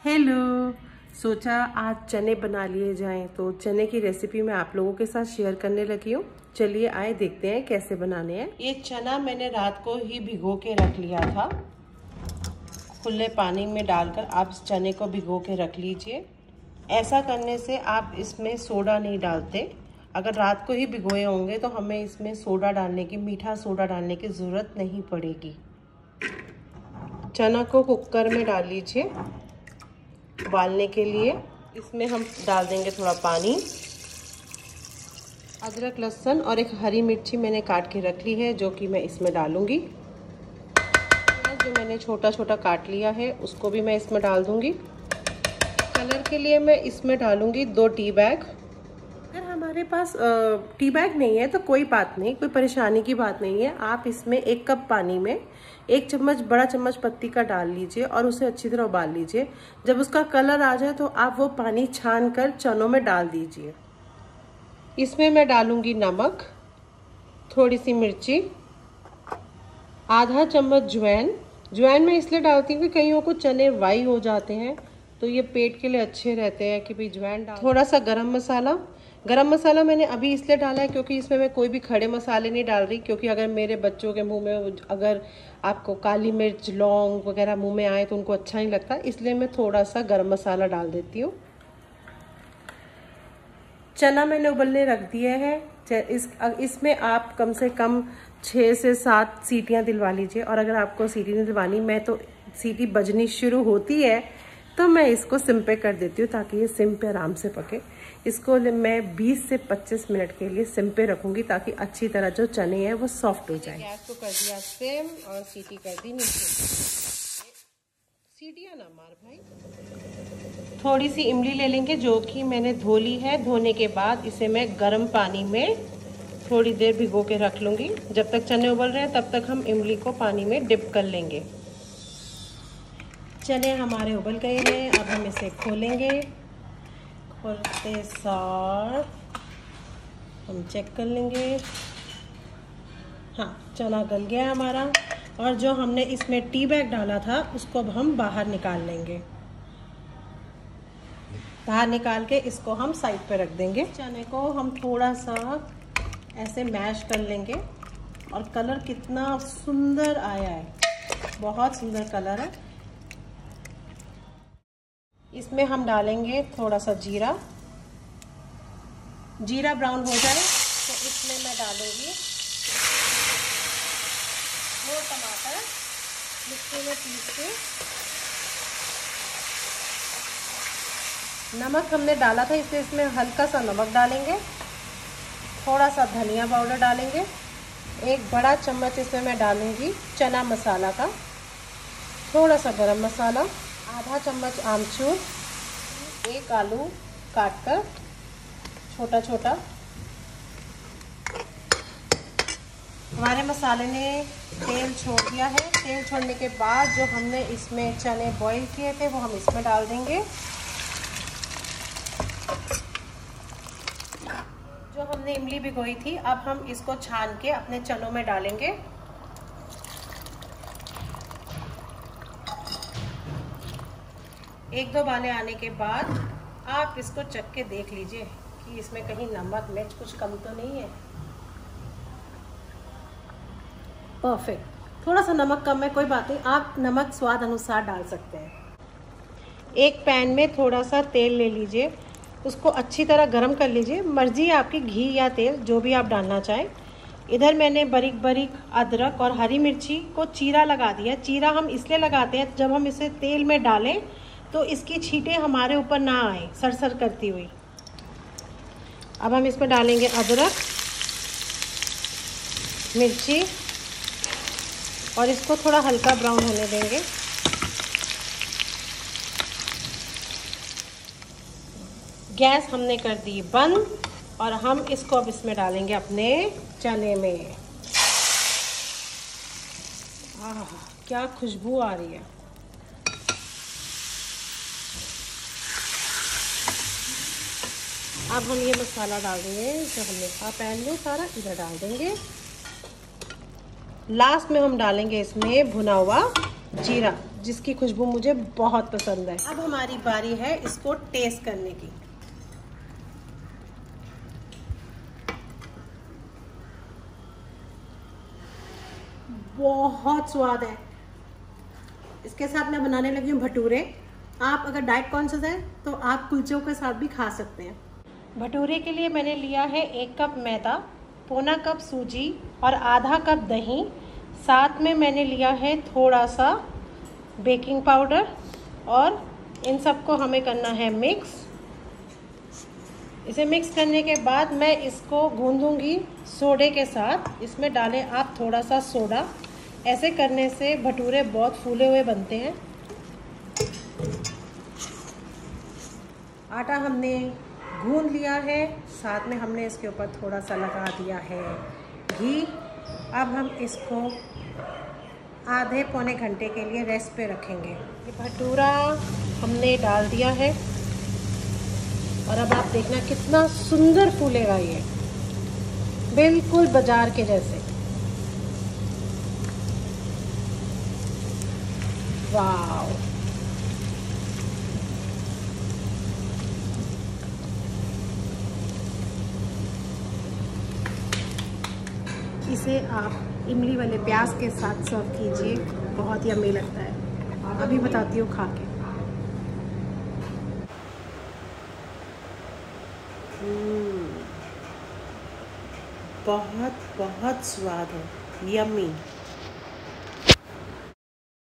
Hello, सोचा आज चने बना लिए जाएं, तो चने की रेसिपी मैं आप लोगों के साथ शेयर करने लगी हूँ। चलिए आए देखते हैं कैसे बनाने हैं। ये चना मैंने रात को ही भिगो के रख लिया था। खुले पानी में डालकर आप इस चने को भिगो के रख लीजिए। ऐसा करने से आप इसमें सोडा नहीं डालते। अगर रात को ही भिगोए होंगे तो हमें इसमें सोडा डालने की, मीठा सोडा डालने की ज़रूरत नहीं पड़ेगी। चना को कुकर में डाल लीजिए उबालने के लिए। इसमें हम डाल देंगे थोड़ा पानी, अदरक लहसुन और एक हरी मिर्ची मैंने काट के रख ली है जो कि मैं इसमें डालूंगी। जो मैंने छोटा छोटा काट लिया है उसको भी मैं इसमें डाल दूंगी। कलर के लिए मैं इसमें डालूंगी 2 टी बैग। अगर हमारे पास टी बैग नहीं है तो कोई बात नहीं, कोई परेशानी की बात नहीं है। आप इसमें 1 कप पानी में 1 चम्मच, बड़ा चम्मच पत्ती का डाल लीजिए और उसे अच्छी तरह उबाल लीजिए। जब उसका कलर आ जाए तो आप वो पानी छान कर चनों में डाल दीजिए। इसमें मैं डालूंगी नमक, थोड़ी सी मिर्ची, आधा चम्मच ज्वाइन। ज्वाइन मैं इसलिए डालती हूँ कि कईयों को चने वाई हो जाते हैं तो ये पेट के लिए अच्छे रहते हैं कि भाई ज्वाइन डाल। थोड़ा सा गरम मसाला। गरम मसाला मैंने अभी इसलिए डाला है क्योंकि इसमें मैं कोई भी खड़े मसाले नहीं डाल रही, क्योंकि अगर मेरे बच्चों के मुंह में अगर आपको काली मिर्च, लौंग वगैरह मुंह में आए तो उनको अच्छा नहीं लगता, इसलिए मैं थोड़ा सा गरम मसाला डाल देती हूँ। चना मैंने उबलने रख दिया है। इसमें आप कम से कम 6 से 7 सीटियाँ दिलवा लीजिए। और अगर आपको सीटी नहीं दिलवानी, मैं तो सीटी बजनी शुरू होती है तो मैं इसको सिम पे कर देती हूँ ताकि ये सिम पे आराम से पके। इसको मैं 20 से 25 मिनट के लिए सिम पे रखूंगी ताकि अच्छी तरह जो चने हैं वो सॉफ्ट हो जाए। गैस को कर दिया सिम और सीटी कर दी नीचे। सीटियाँ ना मार भाई। थोड़ी सी इमली ले लेंगे जो कि मैंने धो ली है। धोने के बाद इसे मैं गर्म पानी में थोड़ी देर भिगो के रख लूँगी। जब तक चने उबल रहे हैं तब तक हम इमली को पानी में डिप कर लेंगे। चने हमारे उबल गए हैं, अब हम इसे खोलेंगे। खोलते सार हम चेक कर लेंगे। हाँ, चना गल गया हमारा। और जो हमने इसमें टी बैग डाला था उसको अब हम बाहर निकाल लेंगे। बाहर निकाल के इसको हम साइड पे रख देंगे। चने को हम थोड़ा सा ऐसे मैश कर लेंगे। और कलर कितना सुंदर आया है, बहुत सुंदर कलर है। इसमें हम डालेंगे थोड़ा सा जीरा। जीरा ब्राउन हो जाए तो इसमें मैं डालूंगी 2 टमाटर मिक्सी में पीस के। नमक हमने डाला था इसलिए इसमें हल्का सा नमक डालेंगे। थोड़ा सा धनिया पाउडर डालेंगे। 1 बड़ा चम्मच इसमें मैं डालूंगी चना मसाला का। थोड़ा सा गरम मसाला, आधा चम्मच आमचूर, 1 आलू काटकर छोटा छोटा। हमारे मसाले ने तेल छोड़ दिया है। तेल छोड़ने के बाद जो हमने इसमें चने बॉईल किए थे वो हम इसमें डाल देंगे। जो हमने इमली भिगोई थी अब हम इसको छान के अपने चनों में डालेंगे। एक 2 बाले आने के बाद आप इसको चख के देख लीजिए कि इसमें कहीं नमक मिर्च कुछ कम तो नहीं है। परफेक्ट। थोड़ा सा नमक कम है, कोई बात नहीं, आप नमक स्वाद अनुसार डाल सकते हैं। एक पैन में थोड़ा सा तेल ले लीजिए, उसको अच्छी तरह गर्म कर लीजिए। मर्जी है आपकी, घी या तेल जो भी आप डालना चाहें। इधर मैंने बारीक बारीक अदरक और हरी मिर्ची को चीरा लगा दिया। चीरा हम इसलिए लगाते हैं जब हम इसे तेल में डालें तो इसकी छींटें हमारे ऊपर ना आए सरसर करती हुई। अब हम इसमें डालेंगे अदरक, मिर्ची और इसको थोड़ा हल्का ब्राउन होने देंगे। गैस हमने कर दी बंद और हम इसको अब इसमें डालेंगे अपने चने में। आह, क्या खुशबू आ रही है। अब हम ये मसाला डाल देंगे जो हमने कहा पैन में, सारा इधर डाल देंगे। लास्ट में हम डालेंगे इसमें भुना हुआ जीरा। जिसकी खुशबू मुझे बहुत पसंद है। अब हमारी बारी है इसको टेस्ट करने की। बहुत स्वाद है। इसके साथ मैं बनाने लगी हूँ भटूरे। आप अगर डाइट कॉन्शियस हैं तो आप कुलचों के साथ भी खा सकते हैं। भटूरे के लिए मैंने लिया है 1 कप मैदा, पौना कप सूजी और आधा कप दही। साथ में मैंने लिया है थोड़ा सा बेकिंग पाउडर और इन सबको हमें करना है मिक्स। इसे मिक्स करने के बाद मैं इसको गूंदूंगी सोडे के साथ। इसमें डालें आप थोड़ा सा सोडा। ऐसे करने से भटूरे बहुत फूले हुए बनते हैं। आटा हमने गूंद लिया है, साथ में हमने इसके ऊपर थोड़ा सा लगा दिया है घी। अब हम इसको आधे पौने घंटे के लिए रेस्ट पे रखेंगे। ये भटूरा हमने डाल दिया है और अब आप देखना कितना सुंदर फूलेगा ये, बिल्कुल बाजार के जैसे। वाव! इसे आप इमली वाले प्याज के साथ सर्व कीजिए, बहुत यम्मी लगता है। अभी बताती हूँ खा के। बहुत बहुत स्वाद है, यम्मी।